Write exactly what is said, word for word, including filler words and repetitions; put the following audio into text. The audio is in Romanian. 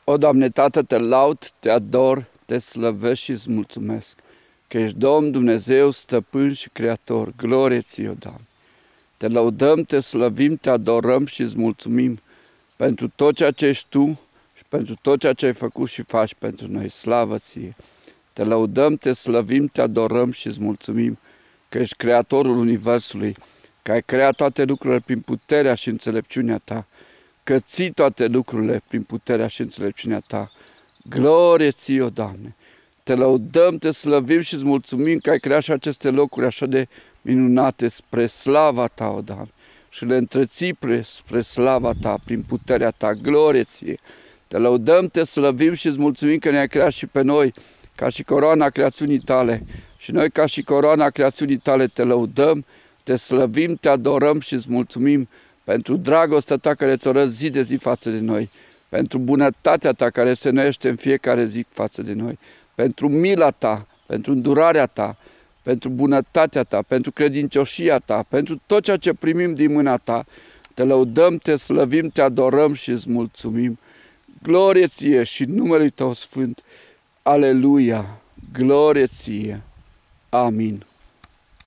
O, Doamne, Tată, te laud, te ador, te slăvesc și îți mulțumesc, că ești Domn Dumnezeu, Stăpân și Creator. Glorie ție, Doamne! Te lăudăm, te slăvim, te adorăm și îți mulțumim pentru tot ceea ce ești Tu și pentru tot ceea ce ai făcut și faci pentru noi. Slavă ție! Te lăudăm, te slăvim, te adorăm și îți mulțumim că ești Creatorul Universului, că ai creat toate lucrurile prin puterea și înțelepciunea Ta, că ții toate lucrurile prin puterea și înțelepciunea Ta. Glorie ție, o Doamne! Te lăudăm, te slăvim și îți mulțumim că ai creat și aceste locuri așa de minunate spre slava Ta, o Doamne, și le întreții spre slava Ta, prin puterea Ta. Glorie ție! Te lăudăm, te slăvim și îți mulțumim că ne-ai creat și pe noi ca și coroana creațiunii Tale. Și noi, ca și coroana creațiunii Tale, te lăudăm, te slăvim, te adorăm și îți mulțumim pentru dragostea Ta care ți-o arăți zi de zi față de noi, pentru bunătatea Ta care se noiește în fiecare zi față de noi, pentru mila Ta, pentru îndurarea Ta, pentru bunătatea Ta, pentru credincioșia Ta, pentru tot ceea ce primim din mâna Ta. Te lăudăm, te slăvim, te adorăm și îți mulțumim. Glorie ție și numele Tău sfânt. Aleluia! Glorie ție! Amin.